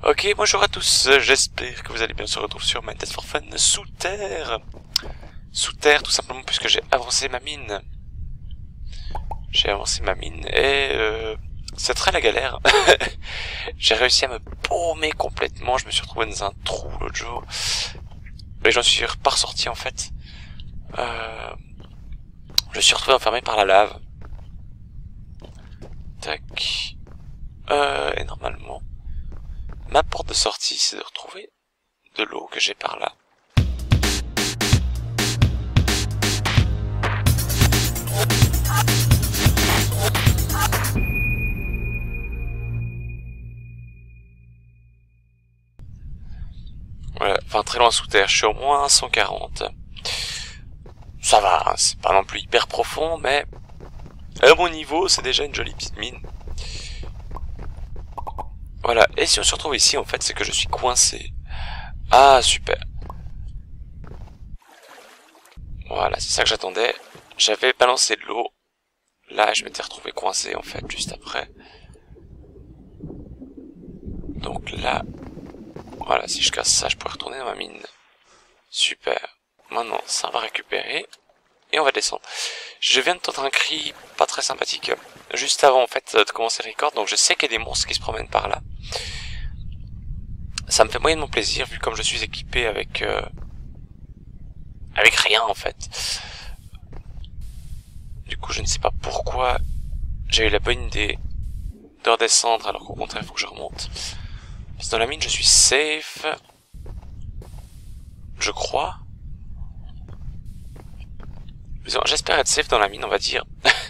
Ok, bonjour à tous, j'espère que vous allez bien. Se retrouver sur Minecraft for Fun sous terre. Sous terre, tout simplement, puisque j'ai avancé ma mine. J'ai avancé ma mine et c'est très la galère. J'ai réussi à me paumer complètement. Je me suis retrouvé dans un trou l'autre jour. Et j'en suis pas ressorti en fait. Je me suis retrouvé enfermé par la lave. Tac. Et normalement, ma porte de sortie, c'est de retrouver de l'eau que j'ai par là. Voilà, enfin très loin sous terre, je suis au moins 140. Ça va, hein, c'est pas non plus hyper profond, mais à mon niveau, c'est déjà une jolie petite mine. Voilà, et si on se retrouve ici, en fait, c'est que je suis coincé. Ah, super. Voilà, c'est ça que j'attendais. J'avais balancé de l'eau. Là, je m'étais retrouvé coincé, en fait, juste après. Donc là, voilà, si je casse ça, je pourrais retourner dans ma mine. Super. Maintenant, ça va récupérer. Et on va descendre. Je viens de tenter un cri pas très sympathique. Juste avant, en fait, de commencer le record. Donc je sais qu'il y a des monstres qui se promènent par là. Ça me fait moyennement plaisir, vu comme je suis équipé avec... avec rien, en fait. Du coup, je ne sais pas pourquoi j'ai eu la bonne idée de redescendre, alors qu'au contraire, il faut que je remonte. Parce que dans la mine, je suis safe. Je crois. J'espère être safe dans la mine, on va dire.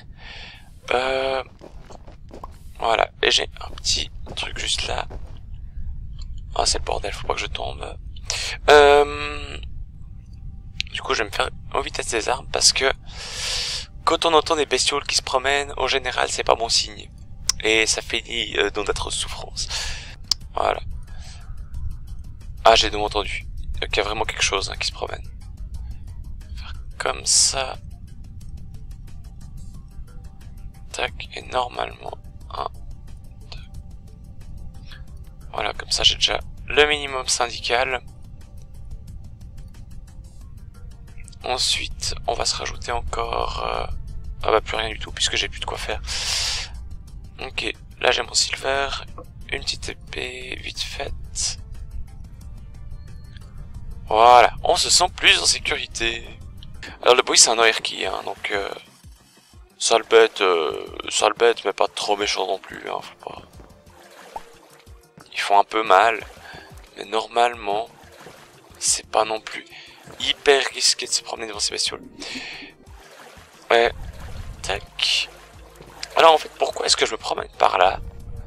Voilà. Et j'ai un petit truc juste là. Ah, c'est le bordel, faut pas que je tombe. Du coup, je vais me faire en vitesse des armes parce que quand on entend des bestioles qui se promènent, en général, c'est pas bon signe. Et ça finit dans d'atroces souffrances. Voilà. Ah, j'ai donc entendu. Donc, il y a vraiment quelque chose qui se promène. Faire comme ça. Tac, et normalement, voilà, comme ça j'ai déjà le minimum syndical. Ensuite, on va se rajouter encore... ah bah plus rien du tout, puisque j'ai plus de quoi faire. Ok, là j'ai mon silver, une petite épée, vite faite. Voilà, on se sent plus en sécurité. Alors le bruit c'est un ORKey, hein, donc... sale bête, mais pas trop méchant non plus, hein, faut pas... Ils font un peu mal, mais normalement, c'est pas non plus hyper risqué de se promener devant ces bestioles. Ouais, tac. Alors en fait, pourquoi est-ce que je me promène par là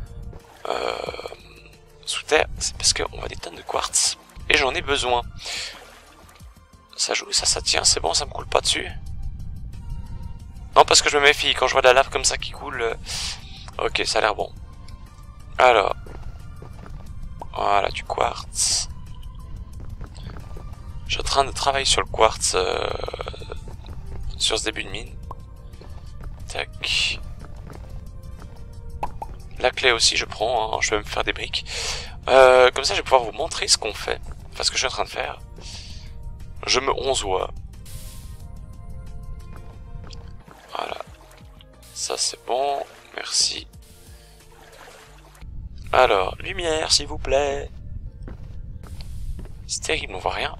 sous terre? C'est parce qu'on a des tonnes de quartz, et j'en ai besoin. Ça joue, ça tient, c'est bon, ça me coule pas dessus. Non, parce que je me méfie, quand je vois de la lave comme ça qui coule... Ok, ça a l'air bon. Alors... Voilà, du quartz. Je suis en train de travailler sur le quartz... sur ce début de mine. Tac. La clé aussi, je prends, hein, je vais me faire des briques. Comme ça, je vais pouvoir vous montrer ce qu'on fait. Enfin, ce que je suis en train de faire. Je me onzoie. Voilà. Ça, c'est bon. Merci. Alors, lumière, s'il vous plaît. C'est terrible, on voit rien.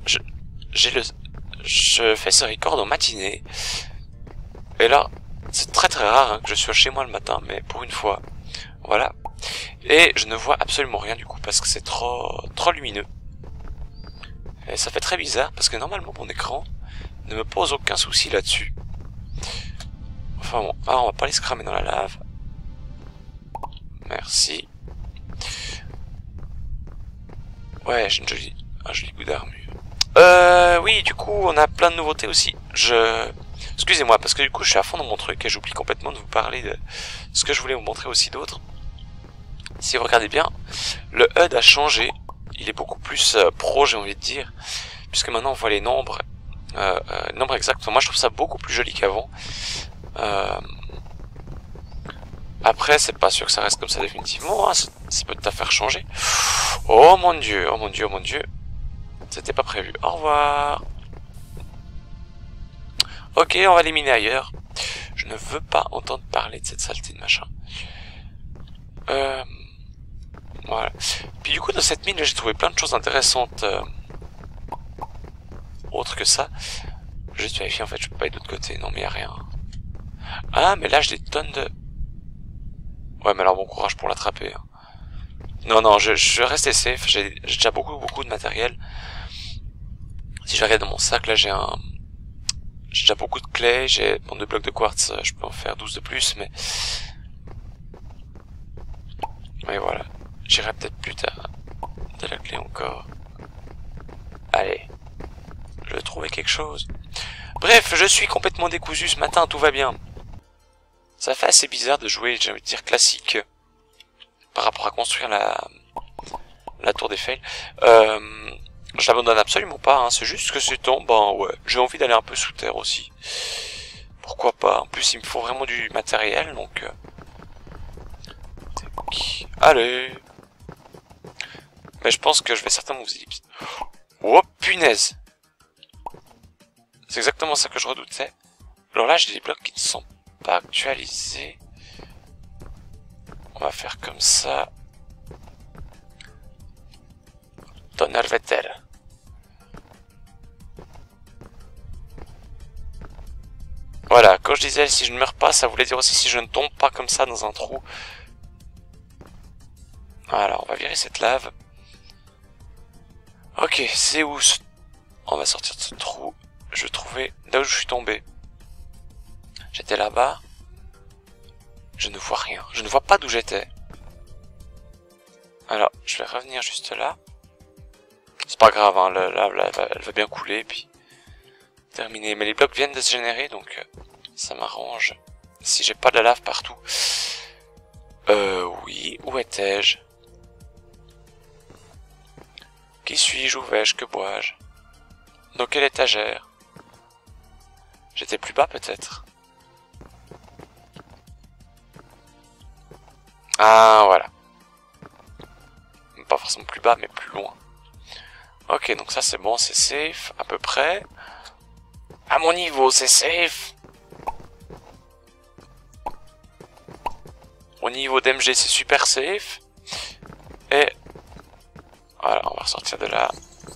Je fais ce record en matinée. Et là, c'est très très rare hein, que je sois chez moi le matin, mais pour une fois, voilà. Et je ne vois absolument rien du coup, parce que c'est trop lumineux. Et ça fait très bizarre, parce que normalement mon écran ne me pose aucun souci là-dessus. Enfin bon, on va pas aller se cramer dans la lave. Merci. Ouais, j'ai un joli goût d'armure. Oui, du coup, on a plein de nouveautés aussi. Excusez-moi, parce que du coup, je suis à fond dans mon truc et j'oublie complètement de vous parler de ce que je voulais vous montrer aussi d'autres. Si vous regardez bien, le HUD a changé. Il est beaucoup plus pro, j'ai envie de dire, puisque maintenant on voit les nombres, nombres exacts. Moi, je trouve ça beaucoup plus joli qu'avant. Après, c'est pas sûr que ça reste comme ça définitivement, hein. Ça peut tout à fait changer. Oh mon dieu, oh mon dieu, oh mon dieu. C'était pas prévu. Au revoir. Ok, on va l'éliminer ailleurs. Je ne veux pas entendre parler de cette saleté de machin. Voilà. Puis du coup, dans cette mine, j'ai trouvé plein de choses intéressantes. Autre que ça. Je vais juste vérifier, en fait, je peux pas aller de l'autre côté. Non, mais y a rien. Ah, mais là, j'ai des tonnes de... Ouais, mais alors bon courage pour l'attraper. Hein. Non, non, je vais rester safe. J'ai déjà beaucoup de matériel. Si je regarde dans mon sac, là, j'ai déjà beaucoup de clés. J'ai bon, 2 blocs de quartz. Je peux en faire 12 de plus, mais... Mais voilà. J'irai peut-être plus tard. De la clé encore. Allez. Je vais trouver quelque chose. Bref, je suis complètement décousu ce matin, tout va bien. Ça fait assez bizarre de jouer, j'ai envie de dire, classique. Par rapport à construire la tour d'Eiffel. Je l'abandonne absolument pas, hein. C'est juste que c'est temps, ben ouais. J'ai envie d'aller un peu sous terre aussi. Pourquoi pas. En plus, il me faut vraiment du matériel, donc... Allez. Mais je pense que je vais certainement vous ellipser. Oh punaise. C'est exactement ça que je redoutais. Alors là, j'ai des blocs qui ne sont pas actualisés. On va faire comme ça. Donnerwetter. Voilà, quand je disais si je ne meurs pas, ça voulait dire aussi si je ne tombe pas comme ça dans un trou. Voilà, on va virer cette lave. Ok, c'est où on va sortir de ce trou. Je vais trouver là où je suis tombé. J'étais là-bas. Je ne vois rien. Je ne vois pas d'où j'étais. Alors, je vais revenir juste là. C'est pas grave, hein, la lave, elle va bien couler, puis terminer. Mais les blocs viennent de se générer, donc ça m'arrange. Si j'ai pas de la lave partout. Oui, où étais-je? Qui suis-je? Où vais-je? Que bois-je? Dans quelle étagère? J'étais plus bas peut-être. Ah voilà. Pas forcément plus bas mais plus loin. Ok, donc ça c'est bon, c'est safe à peu près. À mon niveau c'est safe. Au niveau d'MG c'est super safe. Et voilà, on va ressortir de là.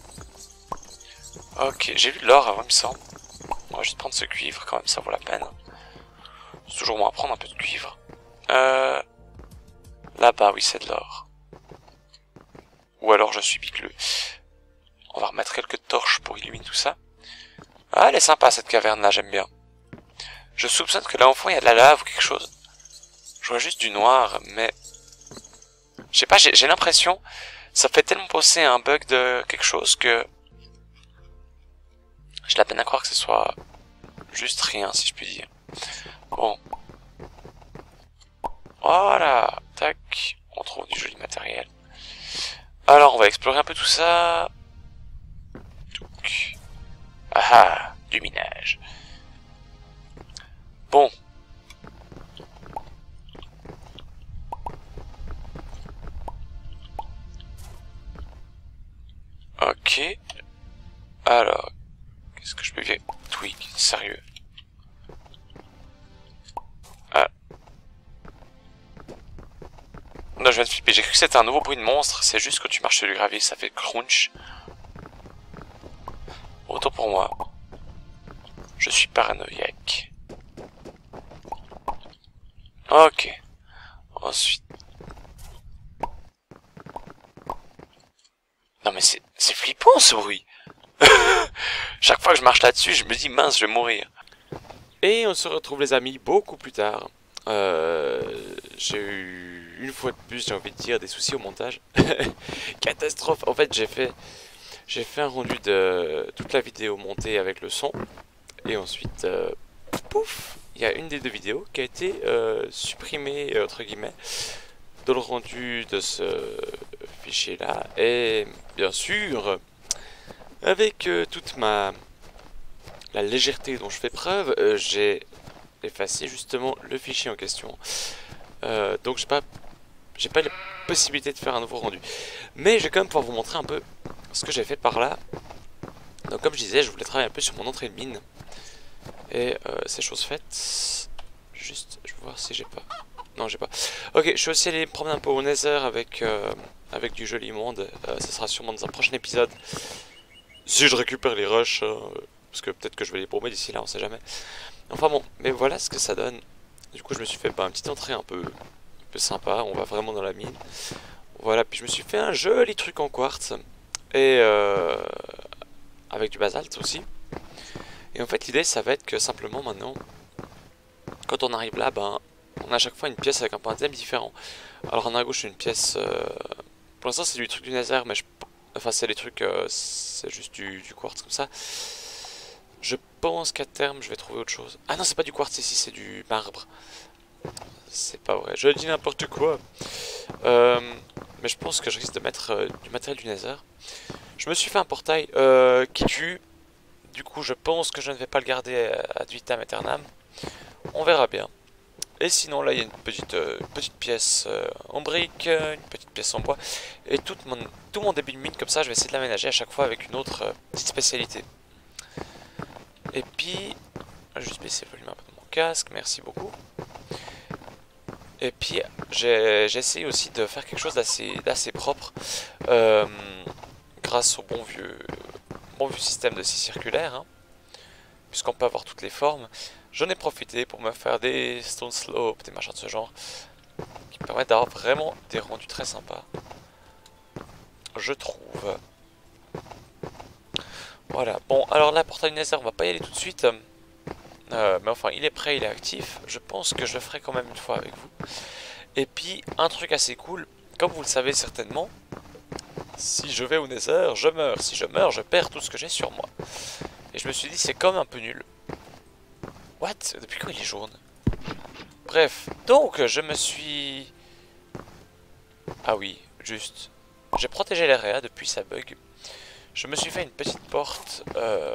Ok, j'ai vu de l'or avant il me semble. On va juste prendre ce cuivre quand même, ça vaut la peine. C'est toujours bon à prendre un peu de cuivre. Là-bas, oui, c'est de l'or. Ou alors je suis bicleux. On va remettre quelques torches pour illuminer tout ça. Ah, elle est sympa cette caverne-là, j'aime bien. Je soupçonne que là au fond il y a de la lave ou quelque chose. Je vois juste du noir, mais... Je sais pas, j'ai l'impression... Ça fait tellement penser à un bug de quelque chose que... J'ai la peine à croire que ce soit... Juste rien, si je puis dire. Bon. Voilà. Tac. On trouve du joli matériel. Alors, on va explorer un peu tout ça. Touc. Ah, du minage. Bon. Ok. Alors, qu'est-ce que je peux faire? Twig, sérieux. Ah. Non, je viens de flipper. J'ai cru que c'était un nouveau bruit de monstre. C'est juste que tu marches sur du gravier, ça fait crunch. Autant pour moi. Je suis paranoïaque. Ok. Ensuite. Non mais c'est flippant ce bruit. Chaque fois que je marche là-dessus, je me dis mince, je vais mourir. Et on se retrouve les amis beaucoup plus tard. J'ai eu une fois de plus, j'ai envie de dire, des soucis au montage. Catastrophe. En fait, j'ai fait un rendu de toute la vidéo montée avec le son. Et ensuite, pouf, il y a une des deux vidéos qui a été supprimée, entre guillemets, dans le rendu de ce fichier là. Et bien sûr, avec toute la légèreté dont je fais preuve, j'ai effacé justement le fichier en question. Donc j'ai pas la possibilité de faire un nouveau rendu. Mais je vais quand même pouvoir vous montrer un peu ce que j'ai fait par là. Donc comme je disais, je voulais travailler un peu sur mon entrée de mine. Et c'est chose faite. Juste, je vais voir si j'ai pas... Non, j'ai pas. Ok, je suis aussi allé me promener un peu au Nether avec du joli monde. Ça sera sûrement dans un prochain épisode. Si je récupère les rushs, parce que peut-être que je vais les paumer d'ici là, on sait jamais. Enfin bon, mais voilà ce que ça donne. Du coup, je me suis fait une petite entrée un peu sympa. On va vraiment dans la mine. Voilà, puis je me suis fait un joli truc en quartz. Et avec du basalte aussi. Et en fait, l'idée, ça va être que simplement maintenant, quand on arrive là, ben, on a à chaque fois une pièce avec un point de thème différent. Alors en à gauche, c'est une pièce... pour l'instant, c'est du truc du Nether, mais enfin, c'est des trucs... c'est juste du quartz comme ça. Je pense qu'à terme, je vais trouver autre chose. Ah non, c'est pas du quartz ici, c'est du marbre. C'est pas vrai, je dis n'importe quoi. Mais je pense que je risque de mettre du matériel du Nether. Je me suis fait un portail qui tue. Du coup, je pense que je ne vais pas le garder ad vitam aeternam. On verra bien. Et sinon, là, il y a une petite pièce en briques, une petite pièce en bois. Et tout mon début de mine, comme ça, je vais essayer de l'aménager à chaque fois avec une autre petite spécialité. Et puis, je vais juste baisser le volume un peu de mon casque, merci beaucoup. Et puis, j'ai essayé aussi de faire quelque chose d'assez propre. Grâce au bon vieux système de scie circulaire, hein, puisqu'on peut avoir toutes les formes. J'en ai profité pour me faire des stone slopes, des machins de ce genre, qui me permettent d'avoir vraiment des rendus très sympas, je trouve. Voilà, bon, alors là, portail Nether, on va pas y aller tout de suite, mais enfin, il est prêt, il est actif. Je pense que je le ferai quand même une fois avec vous. Et puis, un truc assez cool, comme vous le savez certainement, si je vais au Nether, je meurs. Si je meurs, je perds tout ce que j'ai sur moi. Et je me suis dit, c'est comme un peu nul. What? Depuis quand il est jaune? Bref, donc je me suis... Ah oui, juste. J'ai protégé l'area depuis ça bug. Je me suis fait une petite porte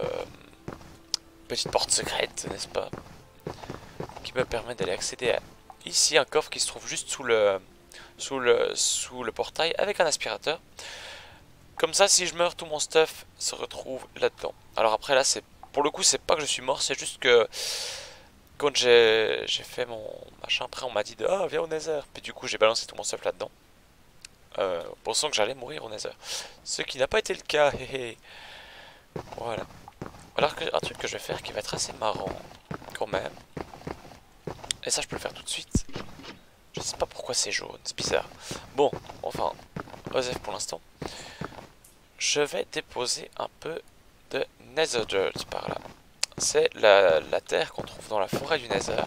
secrète, n'est-ce pas? Qui me permet d'aller accéder à... Ici, un coffre qui se trouve juste sous le portail avec un aspirateur. Comme ça, si je meurs, tout mon stuff se retrouve là-dedans. Alors après, là, c'est pour le coup, c'est pas que je suis mort, c'est juste que quand j'ai fait mon machin, après on m'a dit de « Ah, viens au Nether !» Puis du coup, j'ai balancé tout mon stuff là-dedans. Pensant que j'allais mourir au Nether. Ce qui n'a pas été le cas, hé hé. Voilà. Alors, un truc que je vais faire qui va être assez marrant, quand même. Et ça, je peux le faire tout de suite. Je sais pas pourquoi c'est jaune, c'est bizarre. Bon, enfin, OSF pour l'instant. Je vais déposer un peu de Nether Dirt par là. C'est la terre qu'on trouve dans la forêt du Nether.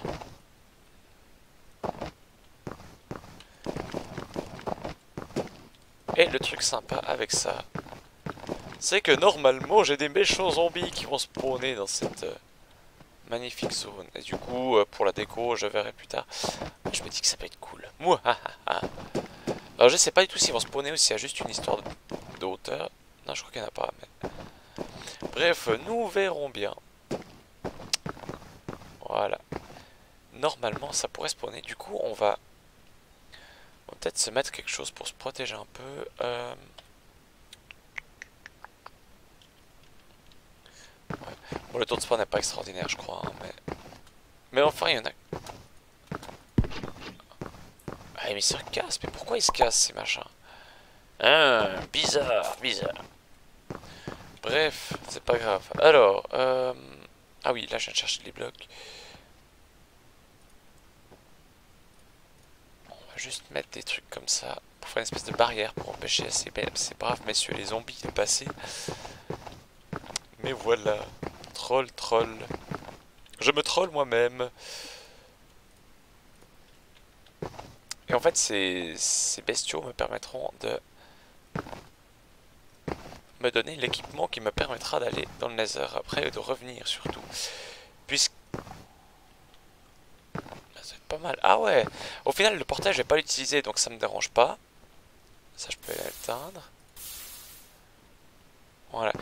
Et le truc sympa avec ça, c'est que normalement j'ai des méchants zombies qui vont spawner dans cette magnifique zone. Et du coup, pour la déco, je verrai plus tard. Je me dis que ça peut être cool. Alors je sais pas du tout s'ils vont spawner ou s'il y a juste une histoire de hauteur. Non, je crois qu'il n'y en a pas. Mais... Bref, nous verrons bien. Voilà. Normalement, ça pourrait spawner. Du coup, on va peut-être se mettre quelque chose pour se protéger un peu. Ouais. Bon, le taux de spawn n'est pas extraordinaire, je crois. Hein, mais enfin, il y en a. Ah, mais il se casse. Mais pourquoi il se casse ces machins? Bizarre, bizarre. Bref, c'est pas grave. Alors, ah oui, là je viens de chercher les blocs. On va juste mettre des trucs comme ça pour faire une espèce de barrière pour empêcher ces braves messieurs les zombies de passer. Mais voilà, troll, troll. Je me troll moi-même. Et en fait, ces bestiaux me permettront de me donner l'équipement qui me permettra d'aller dans le Nether après et de revenir surtout. Puisque... Ça va être pas mal. Ah ouais. Au final, le portail, je vais pas l'utiliser, donc ça me dérange pas. Ça, je peux l'éteindre. Voilà.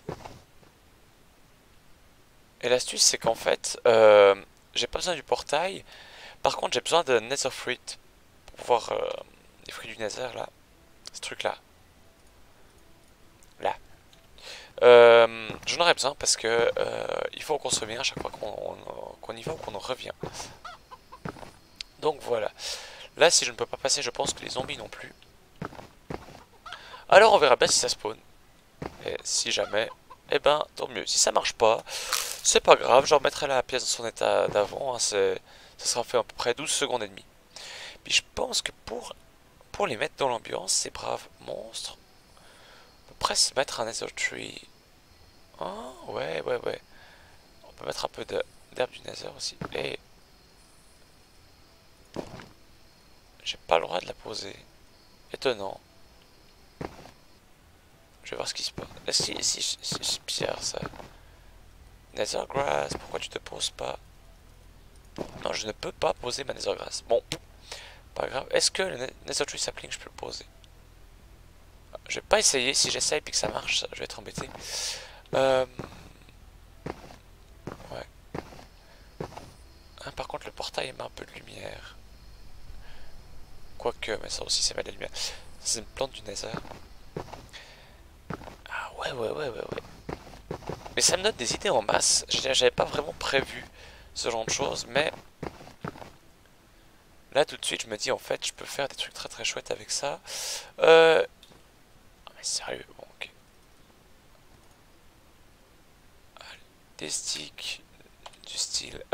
Et l'astuce, c'est qu'en fait, j'ai pas besoin du portail. Par contre, j'ai besoin de Nether Fruit pour pouvoir les fruits du Nether là. Ce truc là. Là. J'en aurais besoin parce que il faut qu'on se revienne à chaque fois qu'on y va ou qu'on en revient. Donc voilà. Là, si je ne peux pas passer, je pense que les zombies non plus. Alors on verra bien si ça spawn. Et si jamais, eh ben tant mieux. Si ça marche pas, c'est pas grave, je remettrai la pièce dans son état d'avant. Hein, ça sera fait à peu près 12 secondes et demie. Puis je pense que pour les mettre dans l'ambiance, ces braves monstres, on peut presque mettre un Nether Tree. Oh, ouais. On peut mettre un peu d'herbe du Nether aussi. Et j'ai pas le droit de la poser. Étonnant. Je vais voir ce qui se passe. Si c'est bizarre ça. Nethergrass, pourquoi tu te poses pas? Non, je ne peux pas poser ma Nethergrass. Bon, pas grave. Est-ce que le Nether Tree Sapling, je peux le poser? Je vais pas essayer. Si j'essaye et que ça marche, je vais être embêté. Ouais. Ah, par contre, le portail émet un peu de lumière. Quoique, mais ça aussi, c'est mal de la lumière. C'est une plante du Nether. Ah, ouais. Mais ça me donne des idées en masse. J'avais pas vraiment prévu ce genre de choses, mais là tout de suite je me dis en fait je peux faire des trucs très chouettes avec ça. Oh, mais sérieux, bon, ok. Allez, des sticks, du style.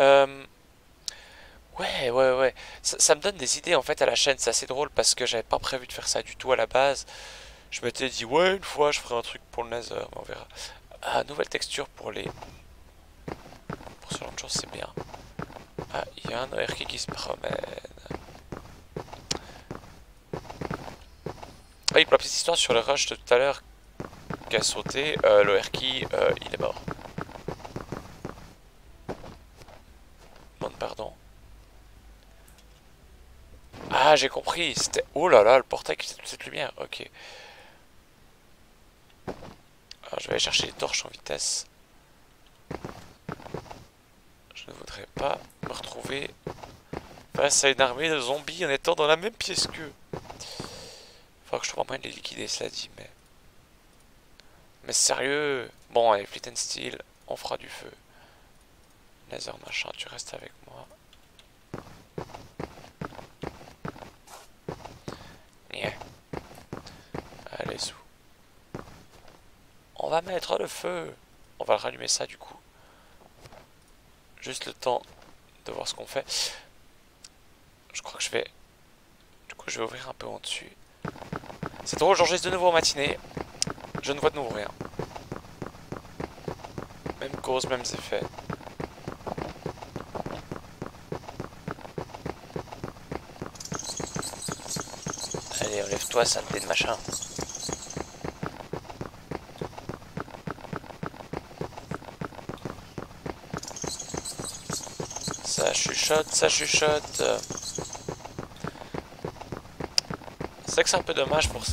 Ouais. Ça me donne des idées en fait à la chaîne, c'est assez drôle parce que j'avais pas prévu de faire ça du tout à la base. Je m'étais dit ouais une fois je ferai un truc pour le Nether, mais on verra. Ah, nouvelle texture pour ce genre de choses, c'est bien. Ah, il y a un ORK qui se promène. Oui, pour la petite histoire sur le rush de tout à l'heure qui a sauté, l'ORK il est mort. Demande pardon. Ah, j'ai compris, c'était... Oh là là, le portail qui faisait toute cette lumière, ok. Alors je vais aller chercher les torches en vitesse. Je ne voudrais pas me retrouver face à une armée de zombies en étant dans la même pièce qu'eux. Faudra que je trouve un moyen de les liquider, cela dit, mais... Mais sérieux. Bon, allez, Flint and Steel, on fera du feu. Nether machin, tu restes avec moi. Yeah. Allez, sous. On va mettre le feu. On va rallumer ça du coup. Juste le temps de voir ce qu'on fait. Je crois que je vais... Du coup, je vais ouvrir un peu en dessus. C'est drôle, j'enregistre de nouveau en matinée. Je ne vois de nouveau rien. Même cause, mêmes effets. Allez, enlève-toi, saleté de machin. Ça chuchote, ça chuchote. C'est vrai que c'est un peu dommage pour...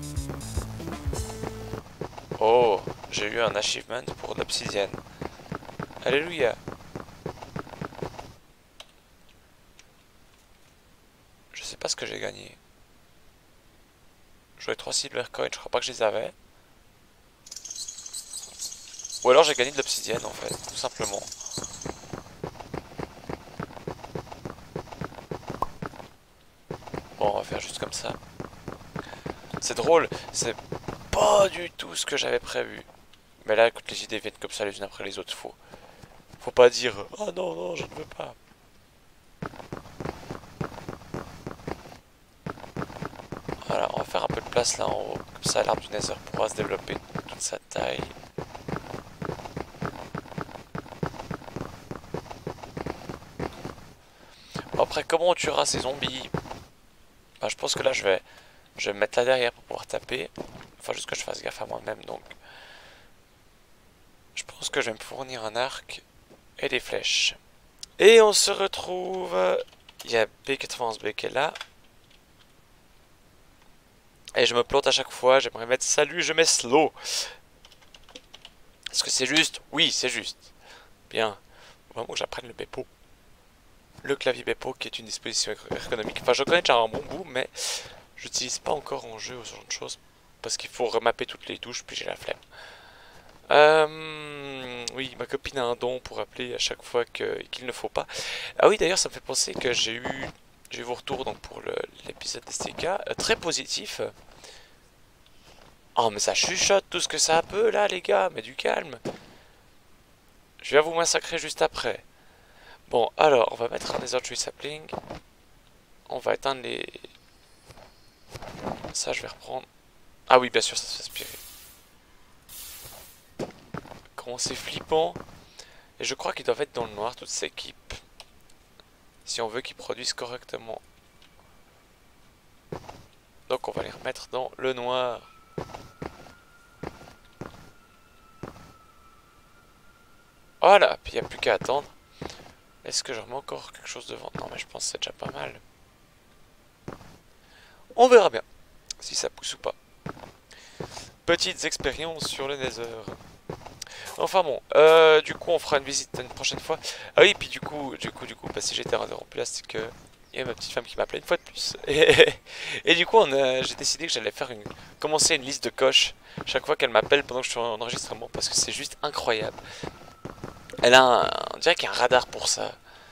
Oh, j'ai eu un achievement pour l'obsidienne. Alléluia. Je sais pas ce que j'ai gagné. J'aurais 3 silver coins, je crois pas que je les avais. Ou alors j'ai gagné de l'obsidienne en fait, tout simplement. Bon, on va faire juste comme ça. C'est drôle, c'est pas du tout ce que j'avais prévu. Mais là, quand les idées viennent comme ça les unes après les autres, faut pas dire « Oh non, je ne veux pas ». Voilà, on va faire un peu de place là en haut. Comme ça, l'arbre du Nether pourra se développer toute sa taille. Bon, après, comment on tuera ces zombies? Bah, je pense que là, je vais me mettre là derrière pour pouvoir taper. Enfin, juste que je fasse gaffe à moi-même, donc... Je pense que je vais me fournir un arc et des flèches. Et on se retrouve... Il y a B80B qui est là. Et je me plante à chaque fois, j'aimerais mettre salut, je mets slow. Est-ce que c'est juste? Oui, c'est juste. Bien. Vraiment que j'apprenne le Bepo. Le clavier Bepo qui est une disposition ergonomique. Enfin, je connais déjà un bon bout, mais J'utilise pas encore en jeu ou ce genre de choses. Parce qu'il faut remapper toutes les touches, puis j'ai la flemme. Oui, ma copine a un don pour appeler à chaque fois qu'il ne faut pas. Ah oui, d'ailleurs, ça me fait penser que j'ai eu vos retours donc, pour l'épisode d'STK. Très positif. Oh, mais ça chuchote tout ce que ça peut là, les gars. Mais du calme. Je viens vous massacrer juste après. Bon, alors, on va mettre un Nether Tree Sapling. On va éteindre les... Ça, je vais reprendre. Ah oui, bien sûr, ça se fait aspirer. Comment c'est flippant. Et je crois qu'ils doivent être dans le noir, toute cette équipe. Si on veut qu'ils produisent correctement. Donc on va les remettre dans le noir. Voilà, puis il n'y a plus qu'à attendre. Est-ce que je remets encore quelque chose devant? Non, mais je pense que c'est déjà pas mal. On verra bien si ça pousse ou pas. Petites expériences sur le Nether. Enfin bon, du coup on fera une visite une prochaine fois. Ah oui, puis du coup, bah, si j'étais interrompu là, c'est que il y a ma petite femme qui m'appelait une fois de plus. Et du coup, j'ai décidé que j'allais faire commencer une liste de coches chaque fois qu'elle m'appelle pendant que je suis en enregistrement parce que c'est juste incroyable. Elle a on dirait qu'il y a un radar pour ça.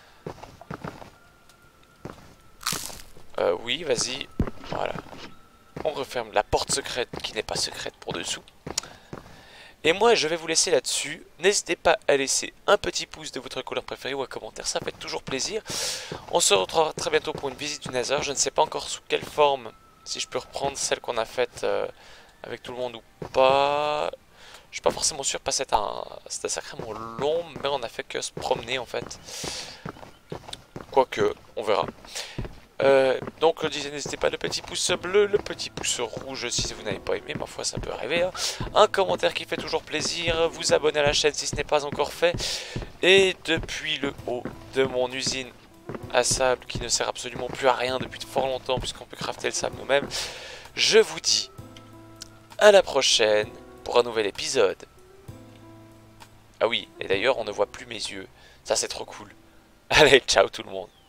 Oui, vas-y. Voilà. On referme la porte secrète qui n'est pas secrète pour dessous. Et moi, je vais vous laisser là-dessus. N'hésitez pas à laisser un petit pouce de votre couleur préférée ou un commentaire, ça fait toujours plaisir. On se retrouvera très bientôt pour une visite du Nether. Je ne sais pas encore sous quelle forme, si je peux reprendre celle qu'on a faite avec tout le monde ou pas. Je suis pas forcément sûr, parce que c'était sacrément long, mais on a fait que se promener en fait. Quoique, on verra. Donc je disais, n'hésitez pas, le petit pouce bleu, le petit pouce rouge si vous n'avez pas aimé, ma foi ça peut arriver, hein. Un commentaire qui fait toujours plaisir, vous abonner à la chaîne si ce n'est pas encore fait, et depuis le haut de mon usine à sable qui ne sert absolument plus à rien depuis fort longtemps puisqu'on peut crafter le sable nous-mêmes, je vous dis à la prochaine pour un nouvel épisode. Ah oui, et d'ailleurs on ne voit plus mes yeux, ça c'est trop cool. Allez, ciao tout le monde.